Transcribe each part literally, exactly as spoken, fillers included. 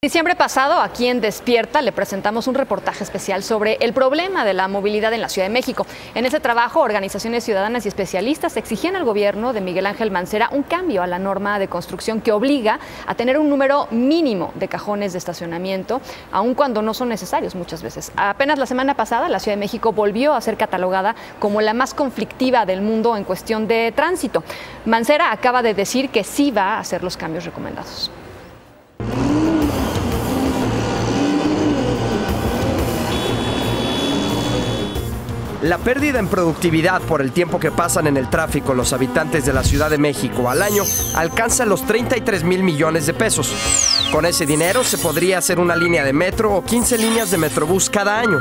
Diciembre pasado, aquí en Despierta, le presentamos un reportaje especial sobre el problema de la movilidad en la Ciudad de México. En ese trabajo, organizaciones ciudadanas y especialistas exigían al gobierno de Miguel Ángel Mancera un cambio a la norma de construcción que obliga a tener un número mínimo de cajones de estacionamiento, aun cuando no son necesarios muchas veces. Apenas la semana pasada, la Ciudad de México volvió a ser catalogada como la más conflictiva del mundo en cuestión de tránsito. Mancera acaba de decir que sí va a hacer los cambios recomendados. La pérdida en productividad por el tiempo que pasan en el tráfico los habitantes de la Ciudad de México al año alcanza los treinta y tres mil millones de pesos. Con ese dinero se podría hacer una línea de metro o quince líneas de metrobús cada año.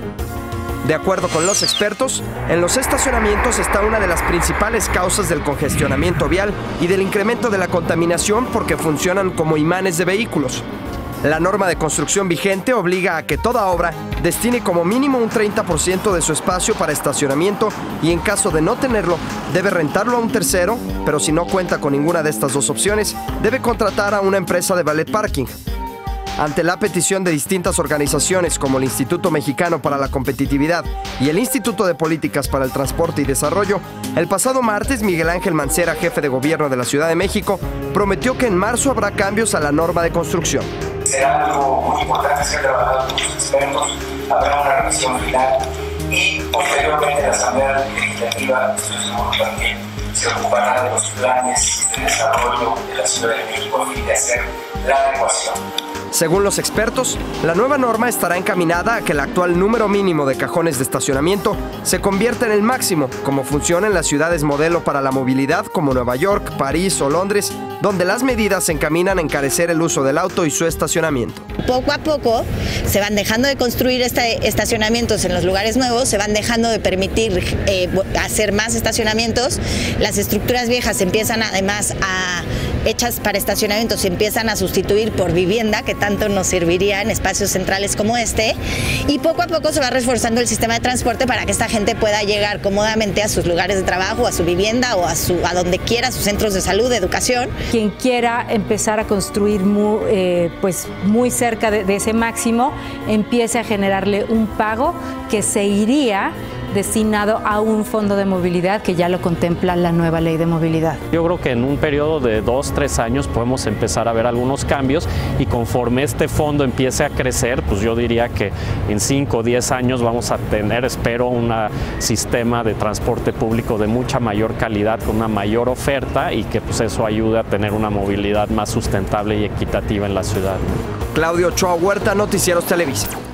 De acuerdo con los expertos, en los estacionamientos está una de las principales causas del congestionamiento vial y del incremento de la contaminación porque funcionan como imanes de vehículos. La norma de construcción vigente obliga a que toda obra destine como mínimo un treinta por ciento de su espacio para estacionamiento y en caso de no tenerlo, debe rentarlo a un tercero, pero si no cuenta con ninguna de estas dos opciones, debe contratar a una empresa de valet parking. Ante la petición de distintas organizaciones como el Instituto Mexicano para la Competitividad y el Instituto de Políticas para el Transporte y Desarrollo, el pasado martes Miguel Ángel Mancera, jefe de gobierno de la Ciudad de México, prometió que en marzo habrá cambios a la norma de construcción. Será algo muy importante ser trabajado con los expertos, habrá una revisión final y posteriormente la Asamblea Legislativa, estoy seguro también, se ocupará de los planes de desarrollo de la Ciudad de México y de hacer la adecuación. Según los expertos, la nueva norma estará encaminada a que el actual número mínimo de cajones de estacionamiento se convierta en el máximo, como funciona en las ciudades modelo para la movilidad como Nueva York, París o Londres, donde las medidas se encaminan a encarecer el uso del auto y su estacionamiento. Poco a poco se van dejando de construir este, estacionamientos en los lugares nuevos, se van dejando de permitir eh, hacer más estacionamientos, las estructuras viejas empiezan además a hechas para estacionamientos se empiezan a sustituir por vivienda, que tanto nos serviría en espacios centrales como este, y poco a poco se va reforzando el sistema de transporte para que esta gente pueda llegar cómodamente a sus lugares de trabajo, a su vivienda o a, su, a donde quiera, a sus centros de salud, de educación. Quien quiera empezar a construir muy, eh, pues muy cerca de, de ese máximo, empiece a generarle un pago que se iría destinado a un fondo de movilidad que ya lo contempla la nueva ley de movilidad. Yo creo que en un periodo de dos, tres años podemos empezar a ver algunos cambios y conforme este fondo empiece a crecer, pues yo diría que en cinco o diez años vamos a tener, espero, un sistema de transporte público de mucha mayor calidad, con una mayor oferta y que pues eso ayude a tener una movilidad más sustentable y equitativa en la ciudad. Claudio Ochoa Huerta, Noticieros Televisa.